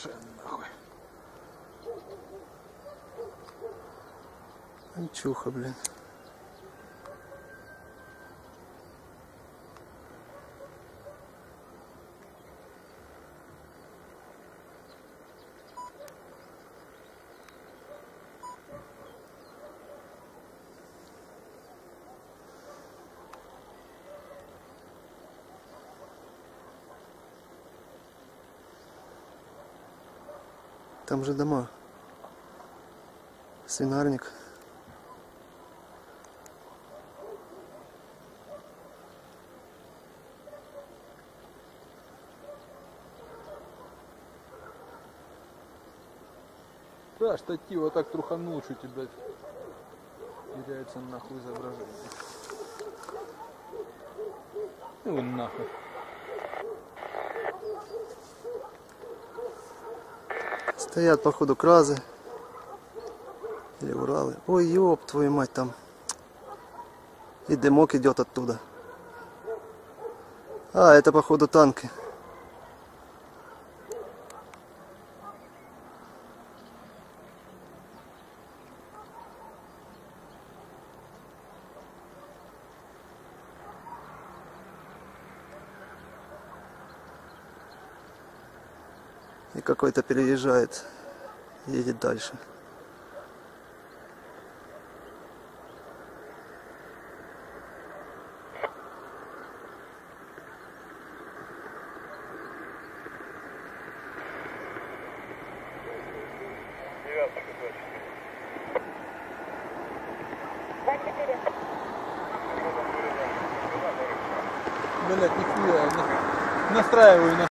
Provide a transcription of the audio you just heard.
машина, нахуй. Анчуха, блин. Там же дома. Свинарник. Да, штатив вот так труханул, чуть и, блядь, теряется нахуй изображение. Ну нахуй. Стоят, походу, кразы. Или Уралы. Ой, ёб твою мать, там. И дымок идет оттуда. А, это, походу, танки. И какой-то переезжает, едет дальше. Блять, нихуя, настраиваю на